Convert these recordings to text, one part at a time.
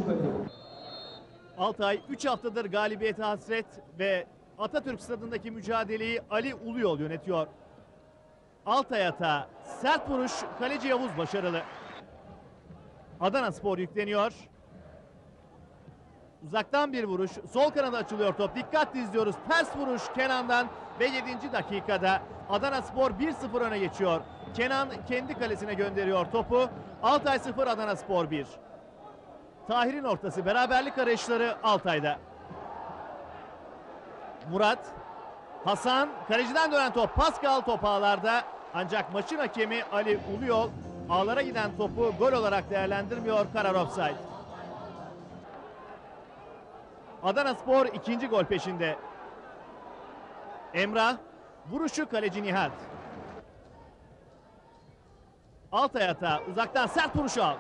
kale. Altay 3 haftadır galibiyete hasret ve Atatürk Stadı'ndaki mücadeleyi Ali Uluyol yönetiyor. Altay atağı, sert vuruş, kaleci Yavuz başarılı. Adanaspor yükleniyor. Uzaktan bir vuruş, sol kanada açılıyor top. Dikkatli izliyoruz. Ters vuruş Kenan'dan ve 7. dakikada Adanaspor 1-0 öne geçiyor. Kenan kendi kalesine gönderiyor topu. Altay 0, Adanaspor 1. Tahir'in ortası, beraberlik arayışları Altay'da. Murat, Hasan, kaleciden dönen top, Pascal top ağlarda. Ancak maçın hakemi Ali Uluyol ağlara giden topu gol olarak değerlendirmiyor, karar offside. Adanaspor ikinci gol peşinde. Emrah, vuruşu kaleci Nihat. Altay atağı, uzaktan sert vuruş al.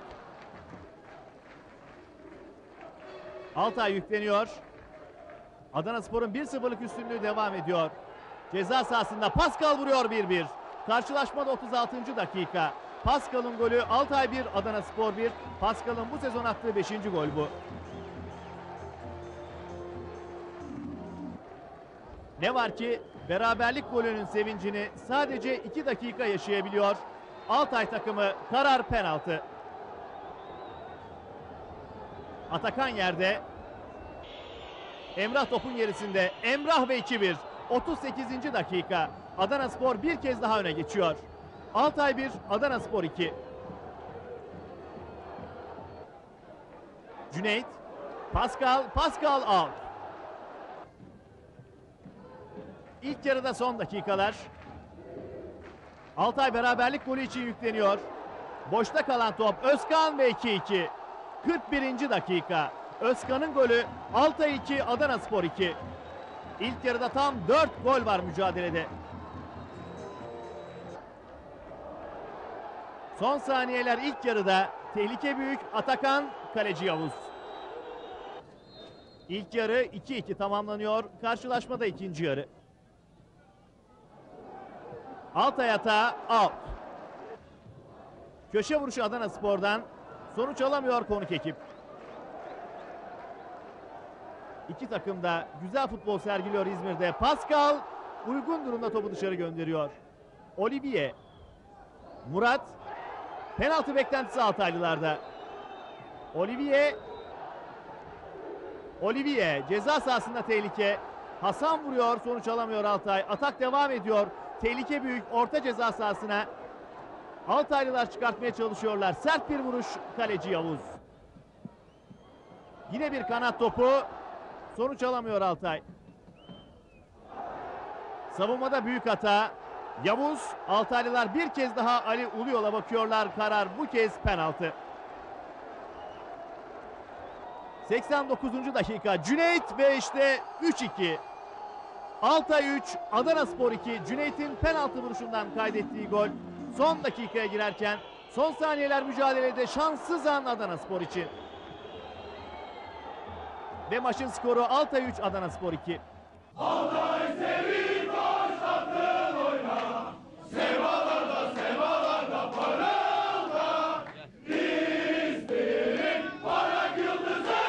Altay yükleniyor. Adanaspor'un 1-0'lık üstünlüğü devam ediyor. Ceza sahasında Pascal vuruyor 1-1. Karşılaşmada 36. dakika. Pascal'ın golü, Altay 1, Adanaspor 1. Pascal'ın bu sezon attığı 5. gol bu. Ne var ki beraberlik golünün sevincini sadece 2 dakika yaşayabiliyor. Altay takımı, karar penaltı. Atakan yerde. Emrah topun gerisinde. Emrah ve 2-1. 38. dakika. Adanaspor bir kez daha öne geçiyor. Altay 1, Adanaspor 2. Cüneyt. Pascal out. İlk yarıda son dakikalar. Altay beraberlik golü için yükleniyor. Boşta kalan top Özkan ve 2-2. 41. dakika. Özkan'ın golü, Altay 2, Adanaspor 2. İlk yarıda tam 4 gol var mücadelede. Son saniyeler ilk yarıda. Tehlike büyük, Atakan, kaleci Yavuz. İlk yarı 2-2 tamamlanıyor. Karşılaşmada ikinci yarı. Altay atağı out. Köşe vuruşu Adanaspor'dan. Sonuç alamıyor konuk ekip. İki takım da güzel futbol sergiliyor İzmir'de. Pascal uygun durumda topu dışarı gönderiyor. Olivier. Murat. Penaltı beklentisi Altaylılarda. Olivier ceza sahasında tehlike. Hasan vuruyor, sonuç alamıyor Altay. Atak devam ediyor. Tehlike büyük, orta ceza sahasına. Altaylılar çıkartmaya çalışıyorlar. Sert bir vuruş, kaleci Yavuz. Yine bir kanat topu. Sonuç alamıyor Altay. Savunmada büyük hata. Yavuz, Altaylılar bir kez daha Ali Uluyol'a bakıyorlar. Karar bu kez penaltı. 89. dakika. Cüneyt ve işte 3-2. Altay 3, Adanaspor 2. Cüneyt'in penaltı vuruşundan kaydettiği gol. Son dakikaya girerken son saniyeler mücadelede şanssız an Adanaspor için. Ve maçın skoru Altay 3, Adanaspor 2. Altay sevin başlattın oyna. Semalarda parılda. İzmir'in parlak yıldızı.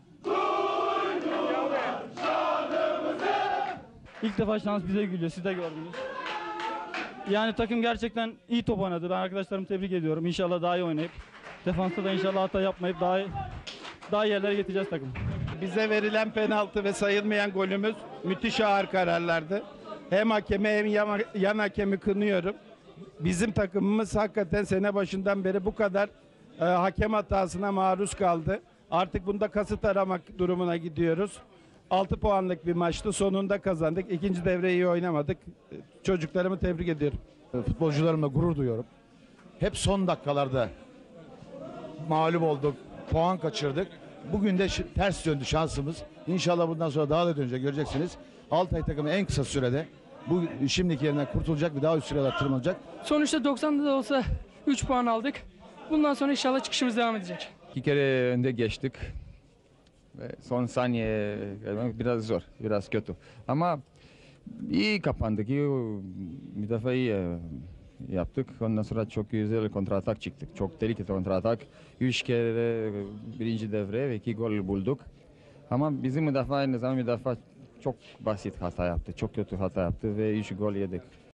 Duydular şanımızı. İlk defa şans bize gülüyor, siz de gördünüz. Yani takım gerçekten iyi top oynadı. Ben arkadaşlarımı tebrik ediyorum. İnşallah daha iyi oynayıp defansta da inşallah hata yapmayıp daha iyi yerlere getireceğiz takım. Bize verilen penaltı ve sayılmayan golümüz müthiş ağır kararlardı. Hem hakemi hem yan hakemi kınıyorum. Bizim takımımız hakikaten sene başından beri bu kadar hakem hatasına maruz kaldı. Artık bunda kasıt aramak durumuna gidiyoruz. 6 puanlık bir maçtı. Sonunda kazandık. İkinci devreyi iyi oynamadık. Çocuklarımı tebrik ediyorum. Futbolcularımla gurur duyuyorum. Hep son dakikalarda mağlup olduk. Puan kaçırdık. Bugün de ters döndü şansımız. İnşallah bundan sonra daha da dönecek, göreceksiniz. Altay takımı en kısa sürede bu şimdiki yerinden kurtulacak ve daha üst sıralar tırmanacak. Sonuçta 90'da da olsa 3 puan aldık. Bundan sonra inşallah çıkışımız devam edecek. 2 kere önde geçtik. Ve son saniye biraz zor, biraz kötü. Ama iyi kapandık, iyi müdafaa iyi. yaptık. Ondan sonra çok güzel kontratak çıktık. Çok tehlikeli kontratak. 3 kere birinci devre ve 2 gol bulduk. Ama bizim müdafaa aynı zamanda müdafaa çok basit hata yaptı. Çok kötü hata yaptı ve 3 gol yedik.